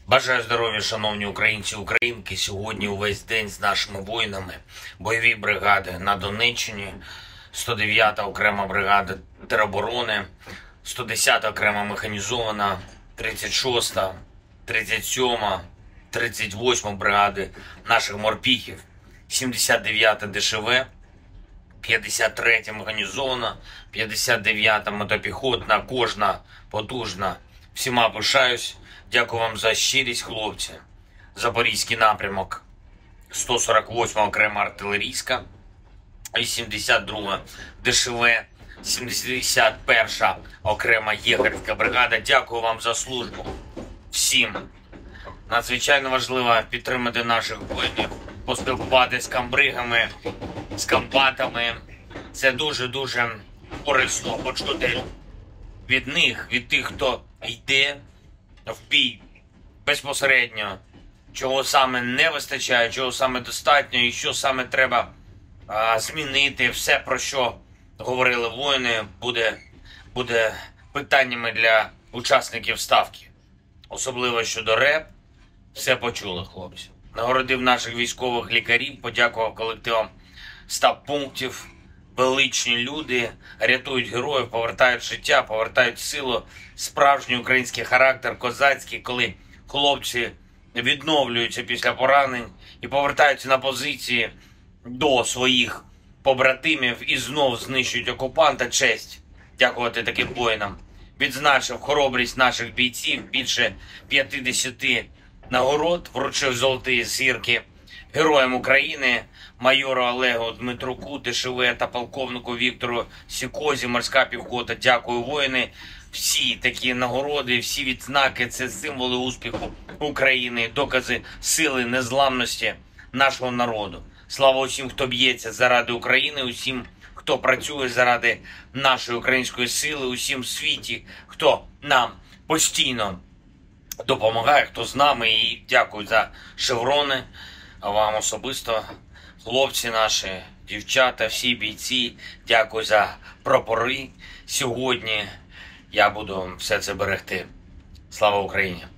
Бажаю здоров'я, шановні українці і українки. Сьогодні увесь день з нашими воїнами. Бойові бригади на Донеччині, 109-та окрема бригада тероборони, 110-та окрема механізована, 36-та, 37-та, 38-та бригади наших морпіхів, 79-та ДШВ, 53-та механізована, 59-та мотопіхотна, кожна потужна. Всіма пишаюсь. Дякую вам за щирість, хлопці. Запорізький напрямок, 148-ма окрема артилерійська, 82-га ДШВ, 71-ша окрема єгерська бригада. Дякую вам за службу. Всім. Надзвичайно важливо підтримати наших воїнів, поспілкуватися з камбригами, з комбатами. Це дуже-дуже корисно почути від них, від тих, хто йде в бій безпосередньо, чого саме не вистачає, чого саме достатньо і що саме треба змінити. Все, про що говорили воїни, буде питаннями для учасників ставки. Особливо щодо РЕП. Все почули, хлопці. Нагородив наших військових лікарів, подякував колективам стаб-пунктів. Величні люди рятують героїв, повертають життя, повертають силу, справжній український характер, козацький, коли хлопці відновлюються після поранень і повертаються на позиції до своїх побратимів і знов знищують окупанта. Честь дякувати таким воїнам. Відзначив хоробрість наших бійців, більше 50 нагород, вручив золоті зірки Героям України, майору Олегу Дмитруку, ДШВ та полковнику Віктору Сікозі, морська піхота. Дякую, воїни. Всі такі нагороди, всі відзнаки – це символи успіху України, докази сили, незламності нашого народу. Слава усім, хто б'ється заради України, усім, хто працює заради нашої української сили, усім в світі, хто нам постійно допомагає, хто з нами. І дякую за шеврони. А вам особисто, хлопці наші, дівчата, всі бійці, дякую за прапори. Сьогодні я буду все це берегти. Слава Україні!